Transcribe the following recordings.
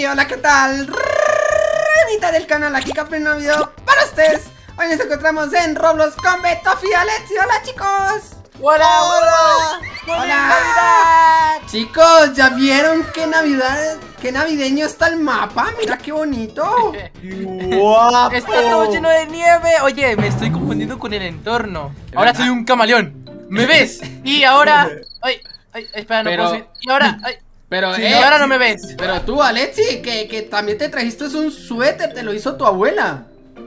hola, ¿qué tal? Mitad del canal, aquí Capri, un video para ustedes. Hoy nos encontramos en Roblox con Betofi y Alexi. Hola, chicos. ¡Hola, hola! ¡Hola! Navidad! Chicos, ¿ya vieron qué navideño está el mapa? Mira qué bonito. ¡Guapo! Está todo lleno de nieve. Oye, me estoy confundiendo con el entorno. Ahora soy un camaleón. ¿Me ves? Y ahora... Ay, espera, no puedo seguir. Y ahora... Ay. Pero, sí, ahora no me ves. Pero tú, Alexi, que también te trajiste un suéter, te lo hizo tu abuela.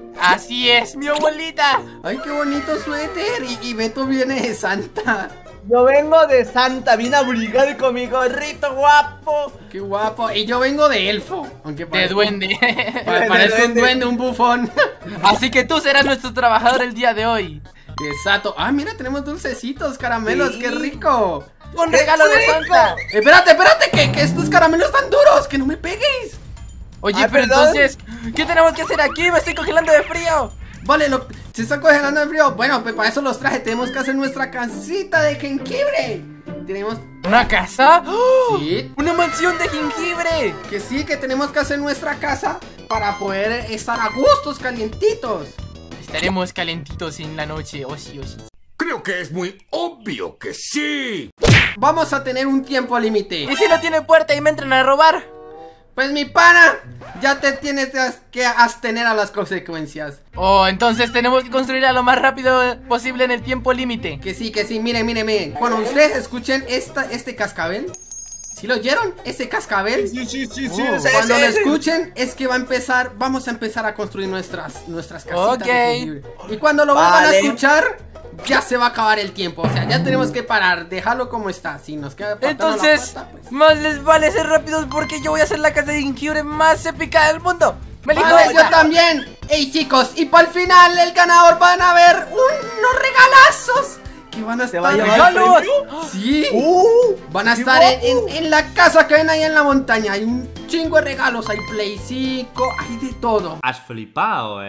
Así es, mi abuelita. Ay, qué bonito suéter. Y Beto viene de Santa. Yo vengo de Santa, vine a abrigar con mi gorrito guapo. Qué guapo. Y yo vengo de elfo. Aunque de duende. Parezco un duende, un bufón. Así que tú serás nuestro trabajador el día de hoy. Exacto. Ah, mira, tenemos dulcecitos, caramelos, sí. Qué rico. Un regalo de Santa. Espérate, que estos caramelos están duros. Que no me pegues. Oye, pero entonces, ¿qué tenemos que hacer aquí? Me estoy congelando de frío. Vale, se está congelando de frío. Bueno, pues para eso los traje. Tenemos que hacer nuestra casita de jengibre. Tenemos... ¿Una casa? Sí. ¡Una mansión de jengibre! Que sí, que tenemos que hacer nuestra casa para poder estar a gustos, calientitos. Estaremos calentitos en la noche, oh sí, oh sí. Creo que es muy obvio que sí. Vamos a tener un tiempo límite. ¿Y si no tiene puerta y me entran a robar? Pues mi pana, ya te tienes que abstener a las consecuencias. Oh, entonces tenemos que construirla lo más rápido posible en el tiempo límite. Que sí, miren. Cuando ustedes escuchen este cascabel, ¿sí lo oyeron? ¿Ese cascabel? Sí. Cuando lo escuchen es que vamos a empezar a construir nuestras casitas. Ok. Y cuando lo vuelvan a escuchar, ya se va a acabar el tiempo. O sea, ya tenemos que parar, déjalo como está. Si nos queda entonces, la puerta, pues más les vale ser rápidos porque yo voy a hacer la casa de jengibre más épica del mundo. Vale, yo también. Ey, chicos, y para el final el ganador van a ver unos regalazos que van a estar. ¿Regalos? Sí. Van a estar en la casa que ven ahí en la montaña. Hay un chingo de regalos. Hay Play 5, hay de todo. Has flipado,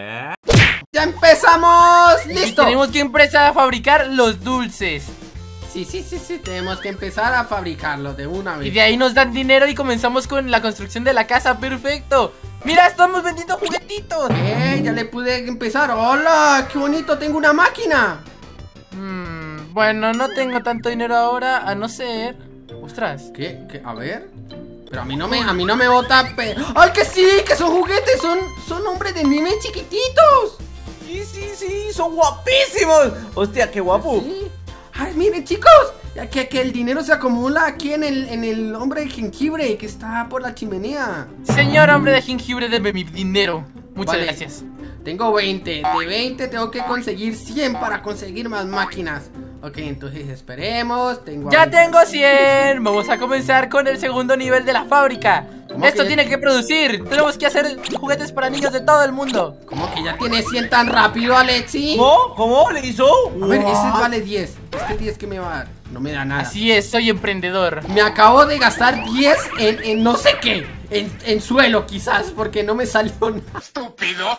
¡Ya empezamos! ¡Listo! Y tenemos que empezar a fabricar los dulces. Sí, tenemos que empezar a fabricarlos de una vez. Y de ahí nos dan dinero y comenzamos con la construcción de la casa. ¡Perfecto! ¡Mira, estamos vendiendo juguetitos! Ya le pude empezar. ¡Hola! ¡Qué bonito! ¡Tengo una máquina! Bueno, no tengo tanto dinero ahora, a no ser... ¡Ostras! ¿Qué? A ver... Pero a mí no me bota... ¡Ay, que sí! ¡Que son juguetes! ¡Son hombres de nieve chiquititos! Sí, son guapísimos. Hostia, qué guapo. Sí. Ay, miren, chicos, que el dinero se acumula aquí en el hombre de jengibre que está por la chimenea. Señor hombre de jengibre, deme mi dinero. Muchas gracias. Tengo 20, de 20 tengo que conseguir 100 para conseguir más máquinas. Ok, entonces esperemos. Ya tengo 100. Vamos a comenzar con el segundo nivel de la fábrica. Esto tiene que producir. Tenemos que hacer juguetes para niños de todo el mundo. ¿Cómo que ya tiene 100 tan rápido, Alexi? ¿Cómo le hizo? A ver, ese vale 10. Este 10 que me va a dar, no me da nada. Así es, soy emprendedor. Me acabo de gastar 10 en no sé qué. En suelo quizás, porque no me salió nada. Estúpido.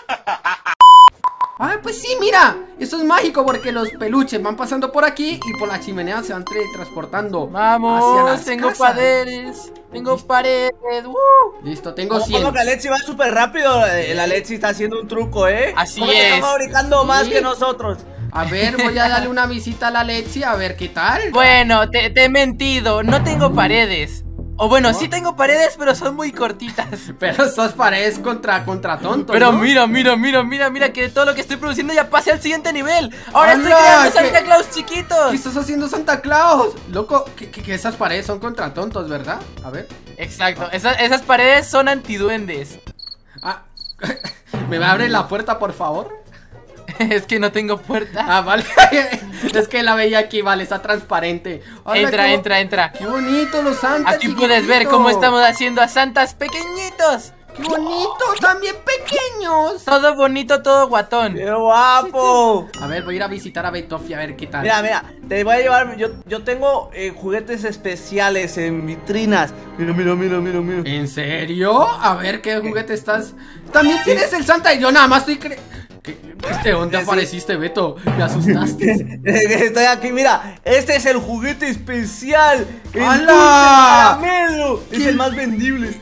Ay, pues sí, mira, esto es mágico porque los peluches van pasando por aquí y por la chimenea se van transportando. Vamos, hacia las tengo casas. paredes. Listo, tengo 100. Como que Alexi va súper rápido. El Alexi está haciendo un truco, Así como es. que está fabricando más que nosotros. A ver, voy a darle una visita a la Alexi a ver qué tal. Bueno, te he mentido, no tengo paredes. O bueno, sí tengo paredes, pero son muy cortitas. Pero estas paredes contra tontos, pero ¿no? mira que todo lo que estoy produciendo ya pasé al siguiente nivel. Ahora ¡Hala! estoy creando Santa Claus chiquitos. ¿Qué estás haciendo, Santa Claus? Loco, que esas paredes son contra tontos, ¿verdad? A ver. Exacto, esas paredes son antiduendes. ¿Me abren la puerta, por favor? Es que no tengo puerta. Ah, vale. Es que la veía aquí, vale, está transparente. Hola, entra. Qué bonito los santas. Aquí puedes ver cómo estamos haciendo a santas pequeñitos. Qué bonito, también pequeños. Todo bonito, todo guatón. ¡Qué guapo! A ver, voy a ir a visitar a Betofi a ver qué tal. Mira, te voy a llevar. Yo tengo juguetes especiales en vitrinas. Mira. ¿En serio? A ver qué juguete estás. También tienes el Santa y yo nada más estoy ¿Dónde apareciste, Beto? Me asustaste. Estoy aquí, mira. Este es el juguete especial. El ¡Hala! dulce caramelo. Es el más vendible.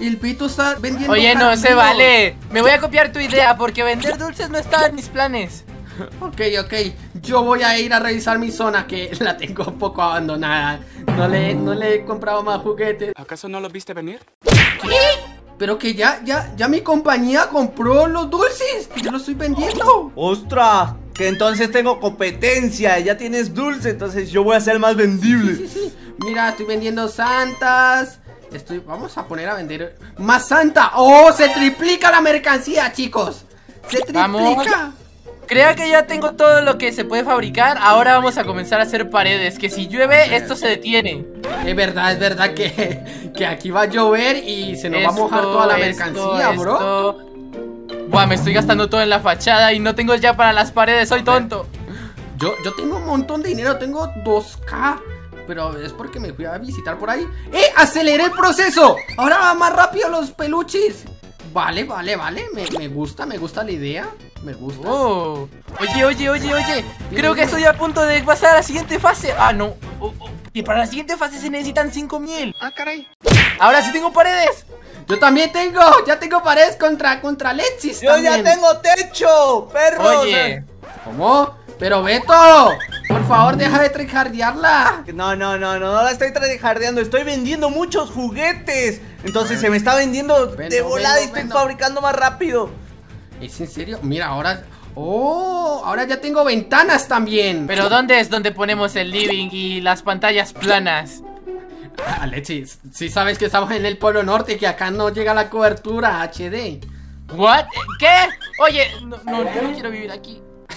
El Beto está vendiendo. Oye, no se caramelo. vale. Me voy a copiar tu idea porque vender dulces no estaba en mis planes. Ok, yo voy a ir a revisar mi zona, que la tengo un poco abandonada. No le he comprado más juguetes. ¿Acaso no lo viste venir? ¿Qué? Pero que ya mi compañía compró los dulces, que yo los estoy vendiendo. ¡Ostras! Que entonces tengo competencia. Ya tienes dulce, entonces yo voy a ser más vendible. Sí. Mira, estoy vendiendo santas. Vamos a poner a vender más santa. ¡Oh! Se triplica la mercancía, chicos. Se triplica. Vamos. Crea que ya tengo todo lo que se puede fabricar. Ahora vamos a comenzar a hacer paredes. Que si llueve, esto se detiene. Es verdad que aquí va a llover y se nos va a mojar toda la mercancía, bro. Buah, me estoy gastando todo en la fachada y no tengo ya para las paredes, soy tonto. Yo tengo un montón de dinero, tengo 2K. Pero es porque me fui a visitar por ahí. ¡Aceleré el proceso! Ahora va más rápido los peluches. Vale, me gusta la idea. Me gusta. Oh. Oye. Creo que estoy a punto de pasar a la siguiente fase. Ah, no. Y para la siguiente fase se necesitan 5000. Ah, caray. Ahora sí tengo paredes. Yo también ya tengo paredes contra Lexis. Yo ya tengo techo, perros. Oye. ¿Cómo? Pero Beto, por favor, deja de tryhardearla. No la estoy tryhardeando, estoy vendiendo muchos juguetes. Entonces se me está vendiendo de volada y estoy fabricando más rápido. ¿Es en serio? Mira, ahora... ¡Oh! Ahora ya tengo ventanas también. Pero ¿dónde es donde ponemos el living y las pantallas planas? Alexis, sí sabes que estamos en el Polo Norte y que acá no llega la cobertura HD. ¿What? ¿Qué? Oye, no quiero vivir aquí.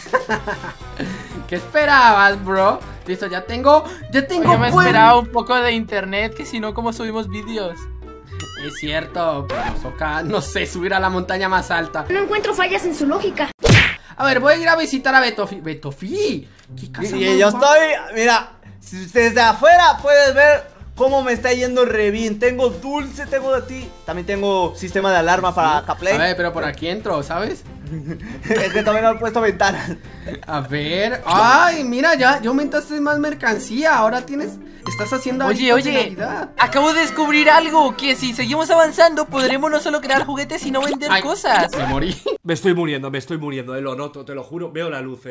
¿Qué esperabas, bro? Listo, ya tengo Yo me esperaba un poco de internet, que si no, ¿cómo subimos vídeos? Es cierto, pero nos toca, no sé, subir a la montaña más alta. No encuentro fallas en su lógica. A ver, voy a ir a visitar a Betofi. ¿Betofi? ¿Qué casa Y más yo guapa? mira, desde afuera puedes ver cómo me está yendo re bien. Tengo dulce, tengo de ti. También tengo sistema de alarma para Caplay. A ver, pero por aquí entro, ¿sabes? Es que también han puesto ventanas. A ver. Ay, mira, ya aumentaste más mercancía. Ahora estás haciendo Oye, hábitos de Navidad. acabo de descubrir algo. Que si seguimos avanzando podremos no solo crear juguetes sino vender Ay, cosas. Me morí. Me estoy muriendo, lo noto, te lo juro. Veo la luz,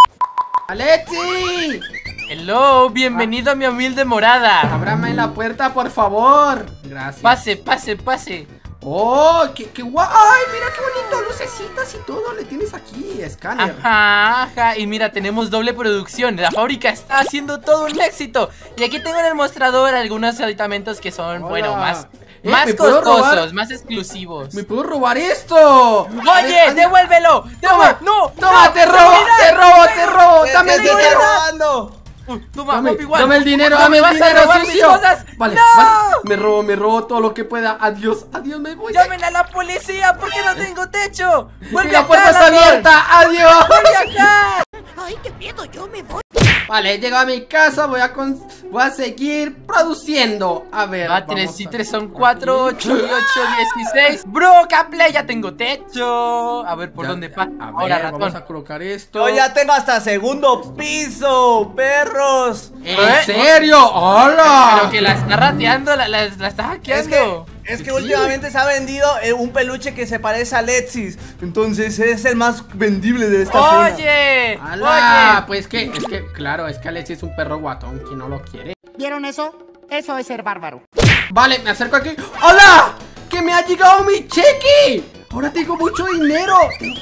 ¡Alexi! Hello, bienvenido a mi humilde morada. Ábrame la puerta, por favor. Gracias. Pase. ¡Oh! ¡Qué guay! ¡Ay, mira qué bonito! Lucecitas y todo le tienes aquí, escáner. Ajá. Y mira, tenemos doble producción. La fábrica está haciendo todo un éxito. Y aquí tengo en el mostrador algunos aditamentos que son, Hola. bueno, más ¿me puedo robar? costosos, más exclusivos. ¡Me puedo robar esto! ¡Oye, devuélvelo! ¡Toma! ¡No! ¡Toma, te robo! ¡Dame el ¿Qué estás dinero! robando? Toma, Poppy One. Dame el dinero, No dame me el vas a dinero, robar mis sucio. cosas. Vale, ¡No! vale. Me robo todo lo que pueda. Adiós, me voy. ¡Llamen a la policía porque no tengo techo! Y ¡Vuelve la acá, puerta está ladrón! abierta. Adiós. ¡Vuelve acá! Ay, qué miedo, yo me voy. Vale, he llegado a mi casa. Voy a seguir produciendo. A ver. Va, 3 y 3 son 4, 8 y 8, 16. ¡Bro, Caplay! Ya tengo techo. A ver, ¿por dónde pasa? Ahora, ratón. Vamos a colocar esto. Yo ya tengo hasta segundo piso, perros. ¿En serio? ¡Hola! Pero que la está rateando, la está hackeando. Es que últimamente se ha vendido un peluche que se parece a Alexis. Entonces es el más vendible de esta zona. ¡Oye! ¡Hala! Pues es que, claro, es que Alexis es un perro guatón. ¿Quién no lo quiere? ¿Vieron eso? Eso es ser bárbaro. Vale, me acerco aquí. ¡Hola! ¡Que me ha llegado mi cheque! Ahora tengo mucho dinero.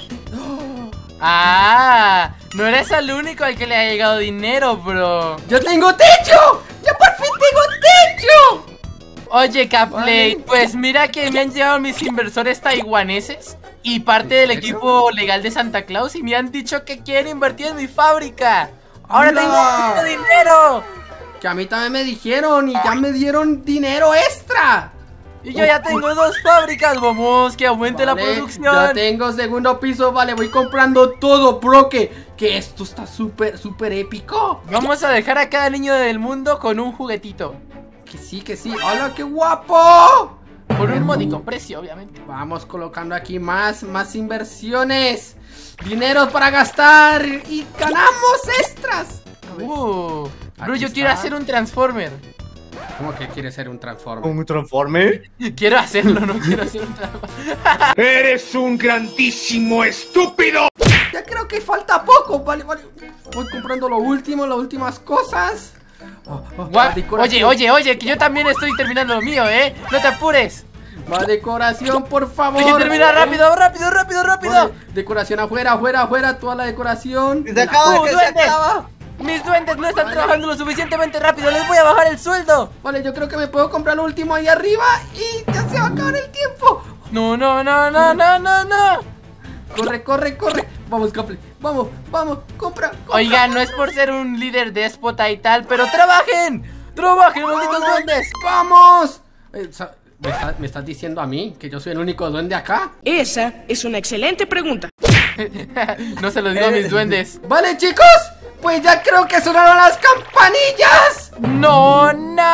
Ah, no eres el único al que le ha llegado dinero, bro. ¡Yo tengo techo! ¡Ya por fin tengo techo! Oye, Caplay, Vale. pues mira que me han llegado mis inversores taiwaneses y parte del serio? equipo legal de Santa Claus y me han dicho que quieren invertir en mi fábrica. Ahora ¡Hala! tengo mucho dinero. Que a mí también me dijeron y ya me dieron dinero extra. Y yo ya tengo 2 fábricas, vamos, que aumente la Vale, producción. ya tengo segundo piso, vale, voy comprando todo, bro, que esto está súper épico. Vamos a dejar a cada niño del mundo con un juguetito. Que sí, hola, qué guapo. Por un módico precio, obviamente. Vamos colocando aquí más inversiones. Dineros para gastar y ganamos extras. A ver, Bro, Aquí yo quiero está. hacer un Transformer. ¿Cómo que quieres ser un Transformer? ¿Un Transformer? Quiero hacerlo, no quiero hacer un trabajo. ¡Eres un grandísimo estúpido! Ya creo que falta poco. Vale. Voy comprando lo último, las últimas cosas. La decoración. Oye, que yo también estoy terminando lo mío, no te apures. Va decoración, por favor. Hay que terminar rápido. Vale, decoración afuera, toda la decoración. Se acaba, se acaba. Mis duendes no están trabajando lo suficientemente rápido, les voy a bajar el sueldo. Vale, yo creo que me puedo comprar lo último ahí arriba y ya se va a acabar el tiempo. No. Corre. Vamos, Caple. Vamos, compra. Oigan, no es por ser un líder déspota y tal, pero ¡trabajen! ¡Malditos duendes! ¡Vamos! ¿Me estás diciendo a mí que yo soy el único duende acá? Esa es una excelente pregunta. No se lo digo a mis duendes. Vale, chicos, pues ya creo que sonaron las campanillas. ¡No!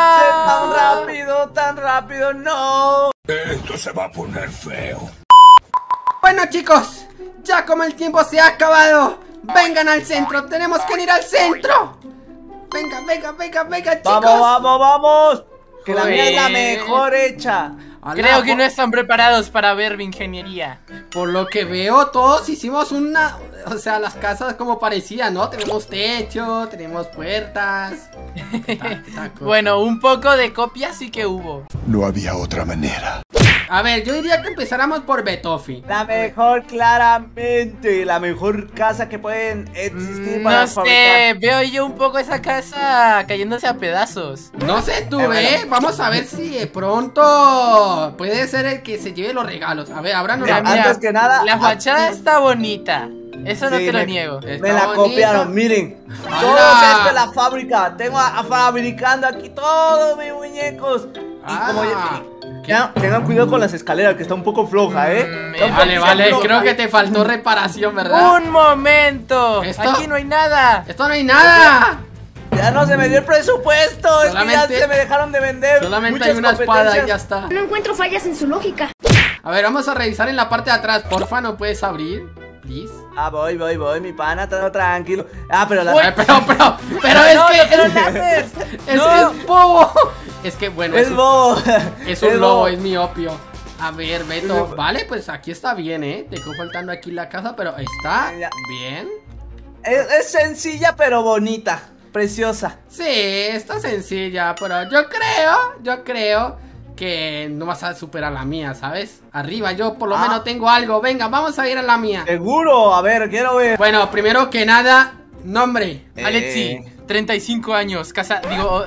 Tan rápido, no. Esto se va a poner feo. Bueno, chicos, ya como el tiempo se ha acabado, vengan al centro, tenemos que ir al centro. Venga, chicos. Vamos. Que la mía es la Joder. mejor hecha. Creo que no están preparados para ver mi ingeniería. Por lo que veo, todos hicimos las casas como parecían, ¿no? Tenemos techo, tenemos puertas. Bueno, un poco de copia sí que hubo. No había otra manera. A ver, yo diría que empezáramos por Betofi. La mejor, claramente. La mejor casa que pueden existir para No sé, fabricar. veo yo un poco esa casa cayéndose a pedazos. No sé tú, vamos a ver si de pronto puede ser el que se lleve los regalos. A ver, ábranos Mira, la antes que nada, la fachada está bonita. Eso no Sí, te lo me- niego. Me la copiaron, miren. ¡Hala! Todo esto es la fábrica. Tengo fabricando aquí todos mis muñecos. Y como tengan cuidado con las escaleras, que está un poco floja, Está un Vale, poco floja. creo que te faltó reparación, ¿verdad? ¡Un momento! ¿Esto? Aquí no hay nada. ¡Esto no hay nada! Ya no se me dio el presupuesto. Es que Solamente- ya se me dejaron de vender. Solamente muchas hay una espada y ya competencias. está. No encuentro fallas en su lógica. A ver, vamos a revisar en la parte de atrás. Porfa, ¿no puedes abrir? Please. Ah, voy, mi pana, todo tranquilo. Ah, pero la. A ver, pero No, es no que te lo haces. es No. que es bobo. Es que bueno, Es bobo. es un Es lobo, bobo. es mi opio. A ver, Beto, vale, pues aquí está bien, Te quedó faltando aquí la casa, pero está Ya. bien. Es sencilla, pero bonita. Preciosa. Sí, está sencilla, pero yo creo que no vas a superar la mía, ¿sabes? Arriba yo por lo menos tengo algo. Venga, vamos a ir a la mía. Seguro, a ver, quiero ver. Bueno, primero que nada, nombre. Alexi, 35 años, casa, digo,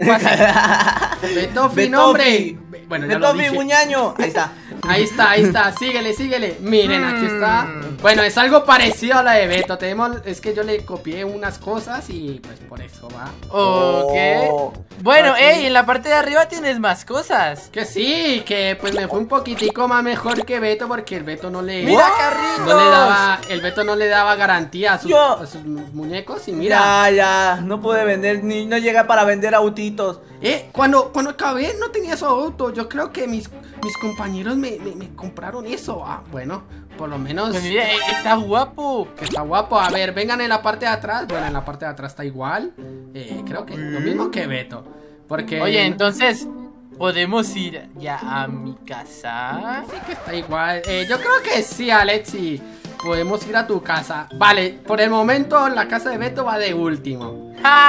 Betofi, nombre. Bueno, ya lo Betofi dije. Muñaño. Ahí está. Ahí está, síguele. Miren, aquí está. Bueno, es algo parecido a la de Beto. Es que yo le copié unas cosas y pues por eso va. ok. Oh. Bueno, Aquí. en la parte de arriba tienes más cosas. Que sí, que pues me fue un poquitico más mejor que Beto porque el Beto no le... ¡Mira, Carlitos! El Beto no le daba garantía a sus muñecos y mira. Ya, no pude vender, no llega para vender autitos. Cuando acabé no tenía su auto. Yo creo que mis compañeros me compraron eso. Ah, bueno, por lo menos Pues mira, está guapo. que está guapo. A ver, vengan en la parte de atrás. Bueno, en la parte de atrás está igual. Creo que lo mismo que Beto. Porque Oye, entonces, ¿podemos ir ya a mi casa? sí que está igual. Yo creo que sí, Alexi. Podemos ir a tu casa. Vale, por el momento la casa de Beto va de último.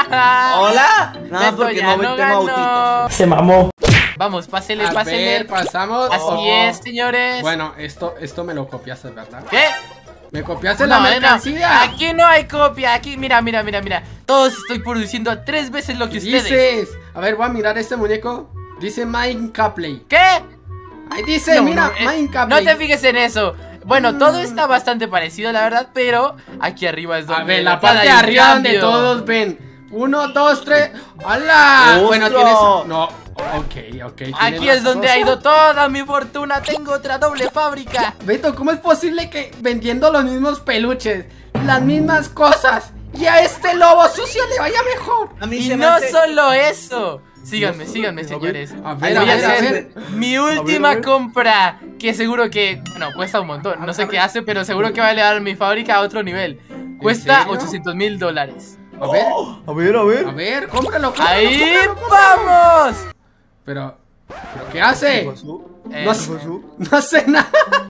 ¿Hola? No, Beto porque ya no no tengo autitos. ganó. Se mamó. Vamos, pásele. A ver, pasamos. Así es, señores. Bueno, esto me lo copiaste, ¿verdad? ¿Qué? Me copiaste la mercancía. Aquí no hay copia. Aquí, mira. Todos estoy produciendo 3 veces lo que ustedes. Dices. A ver, voy a mirar este muñeco. Dice Minecraft. ¿Qué? Ahí dice, mira, Minecraft. No te fijes en eso. Bueno, todo está bastante parecido, la verdad, pero aquí arriba es donde... A ver, la verdad parte hay de un arriba donde cambio. todos ven. 1, 2, 3. ¡Hala! ¡Ostras! Bueno, tienes. No, ok. tienes Aquí es más donde cosas. ha ido toda mi fortuna. Tengo otra doble fábrica. Beto, ¿cómo es posible que vendiendo los mismos peluches, las mismas cosas, y a este lobo sucio le vaya mejor? A mí Y se me no hace- solo eso. Síganme, señores. A ver, Voy a a ver, a hacer ver. mi última a ver. compra. Que seguro que, bueno, cuesta un montón. No sé qué hace, pero seguro que va a elevar mi fábrica a otro nivel. Cuesta serio? $800,000. A ver, A ver. a ver, cómpralo. ¡Ahí cómpralo. vamos! Pero ¿qué hace? No hace nada.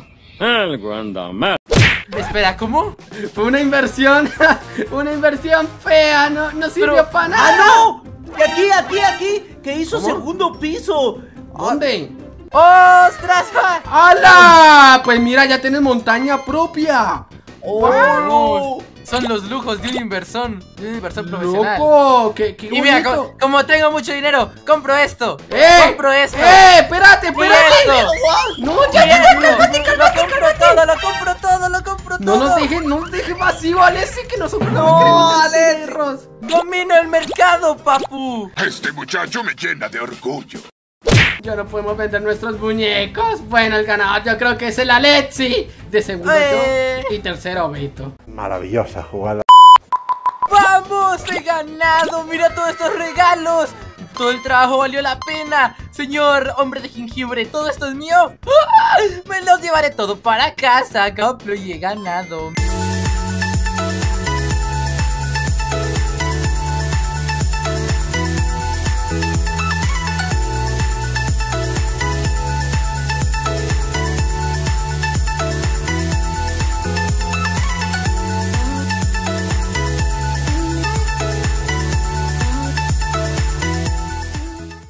Espera, ¿cómo? Fue una inversión. Una inversión fea. No sirvió para nada. ¡Ah, no! Y aquí, que hizo segundo piso. ¿Dónde? ¡Ostras! ¡Hala! Pues mira, ya tienes montaña propia. ¡Oh! Son los lujos de un inversor profesional. ¡Loco! ¡Qué Y mira, bonito! como tengo mucho dinero, compro esto. Compro esto. ¡Espérate! ¡No, ya! Lo compro todo. No nos dejes vacío, Alessi, que nosotros No, Alex. perros. Domino el mercado, papu. Este muchacho me llena de orgullo. Ya no podemos vender nuestros muñecos. Bueno, el ganador yo creo que es el Alexi. De segundo yo y tercero Beto. Maravillosa jugada. ¡Vamos! ¡He ganado! ¡Mira todos estos regalos! Todo el trabajo valió la pena. Señor hombre de jengibre, ¿todo esto es mío? ¡Ah! Me los llevaré todo para casa, Goplo, y he ganado.